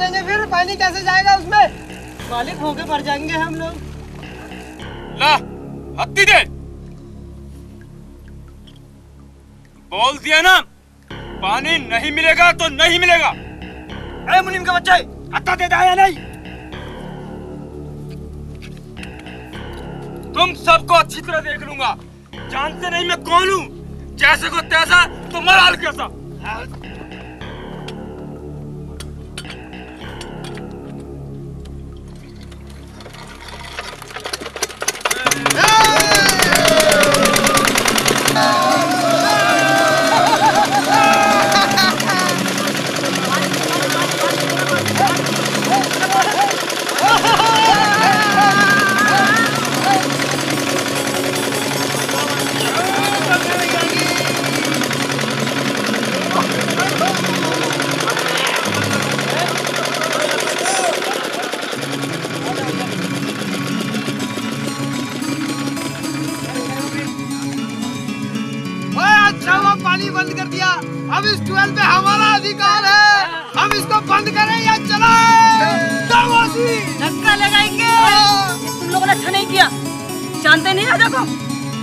देंगे फिर पानी कैसे जाएगा उसमें? मालिक होके भर जाएंगे हम लोग। ला हत्ती दे, बोल दिया ना, पानी नहीं मिलेगा तो नहीं मिलेगा। अरे मुनीम का बच्चा है, हत्ता दे या नहीं? तुम सबको अच्छी तरह देख लूंगा। जानते नहीं मैं कौन हूँ? जैसे को तैसा तुम्हारा हाल कैसा। बंद कर दिया, अब इस ट्यूबवेल पे हमारा अधिकार है। हम इसको बंद करें या चलाएं? धक्का लगाएंगे। तुम लोगों ने अच्छा नहीं किया, जानते नहीं राजा को।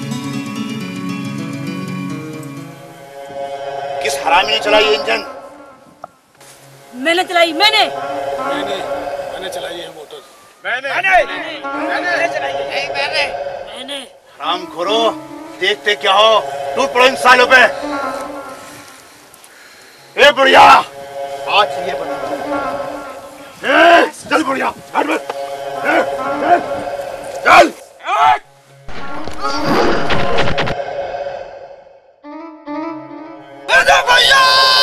किस हरामी ने चलाई ये इंजन? मैंने चलाई। मैंने चलाई है मोटर। मैंने हराम खोरो, देखते क्या हो, टूट पड़ो इन सालों पे। ए बुढ़िया, आज ये बता, चल बुढ़िया, चल। भैया,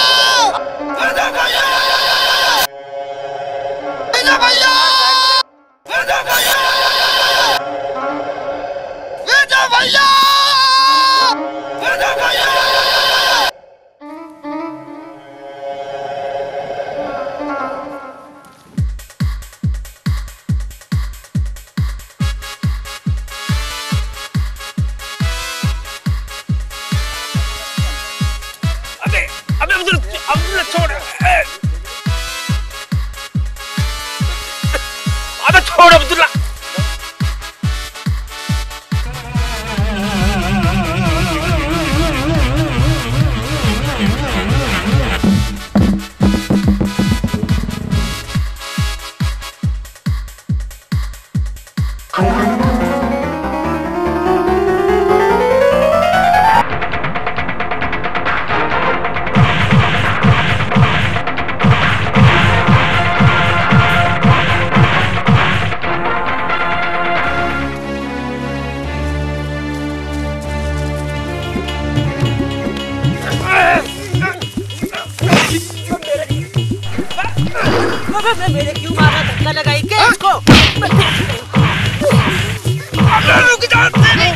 छोड़ अब्दुल्ला। मेरे क्यों मारा? धक्का लगाई के इसको। रुक जा।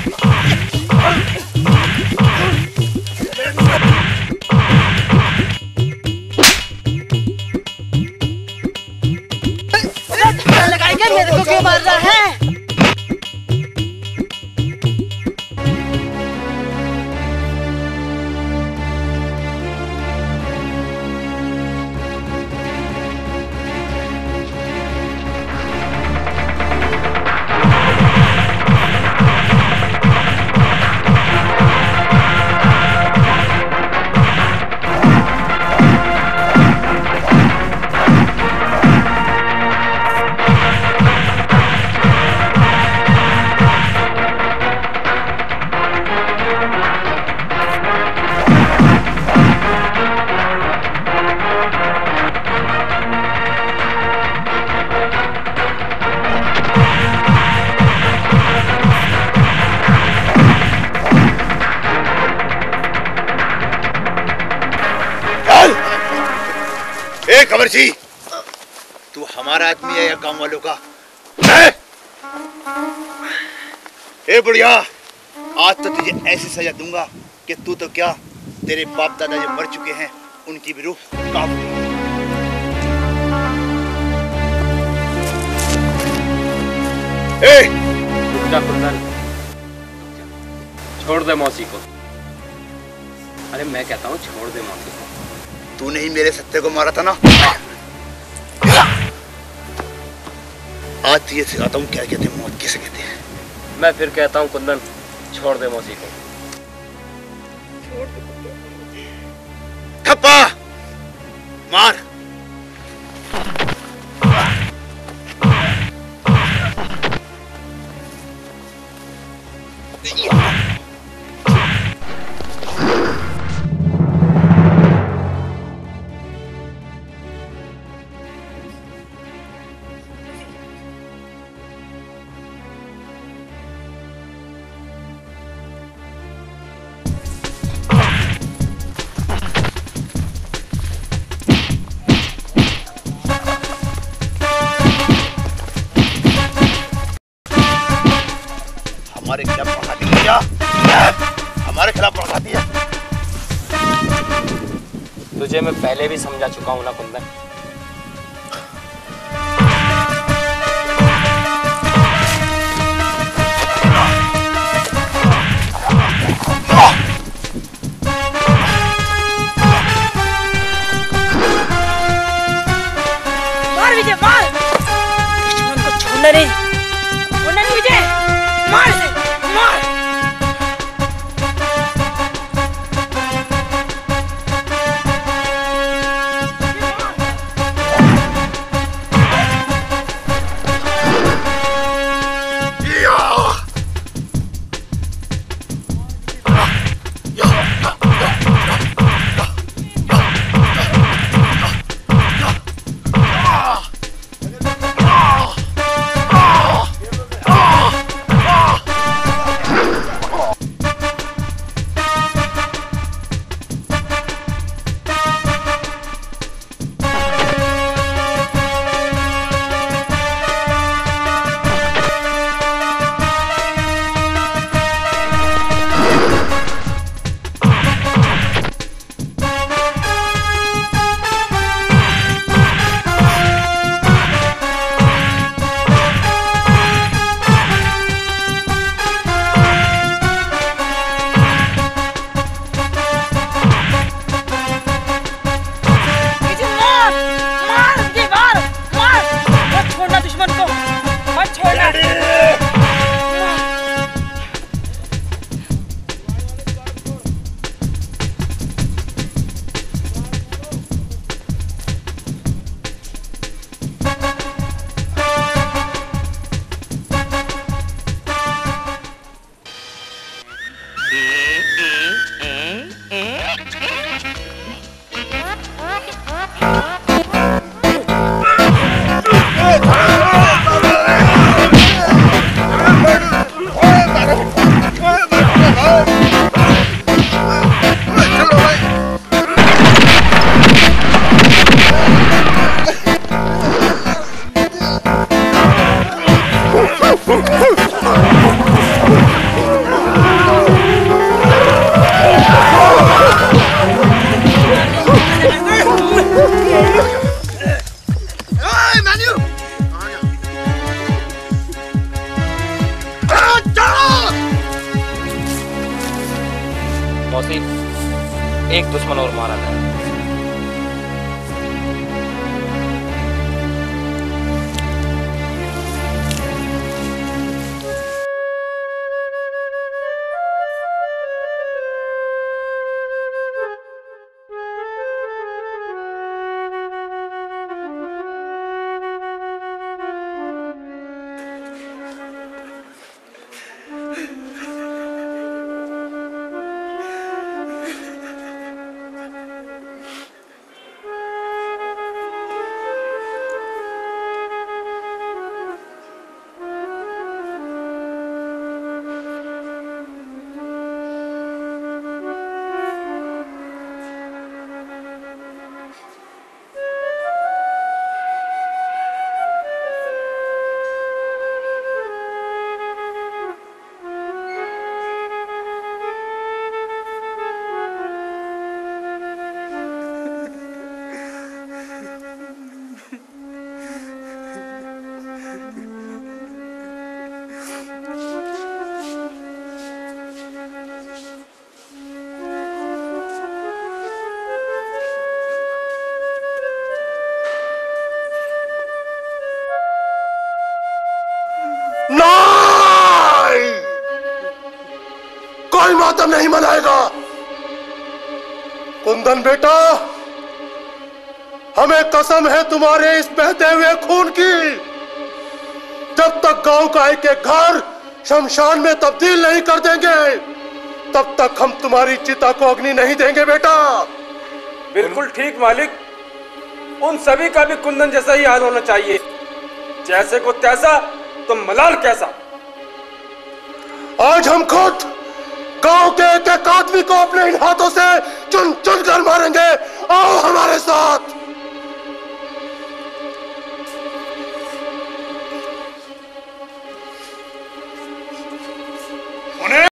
धक्का लगाई के मेरे को क्यों मार रहा है? कमरजी, तू हमारा आदमी है या गांव वालों का? ए बुढ़िया, आज तो तुझे ऐसी सजा दूंगा कि तू तो क्या, तेरे बाप दादा जो मर चुके हैं उनकी भी रूह कांप उठेगी। छोड़ दे मौसी को। अरे मैं कहता हूँ छोड़ दे मौसी को। तूने ही मेरे सत्ते को मारा था ना? आज तुझे सिखाता हूँ क्या कहते हैं, मौत किसे कहते हैं। मैं फिर कहता हूँ कुंदन, छोड़ दे मौसी को। थप्पा मार। हमारे खिलाफ पढ़ाती है क्या? हमारे खिलाफ पढ़ाती है। तुझे मैं पहले भी समझा चुका हूं ना कुंदन। मार विजय मार, दुश्मन को छोड़ना नहीं, छोड़ना नहीं विजय, मार इसे मार। मौसी, एक दुश्मन और मारा था। मातम नहीं मनाएगा। कुंदन बेटा, हमें कसम है तुम्हारे इस बहते हुए खून की, जब तक गांव का एक एक घर शमशान में तब्दील नहीं कर देंगे तब तक हम तुम्हारी चिता को अग्नि नहीं देंगे बेटा। बिल्कुल ठीक मालिक, उन सभी का भी कुंदन जैसा ही हाल होना चाहिए, जैसे को तैसा तो मलाल कैसा। आज हम खुद गांव के एक एक आदमी को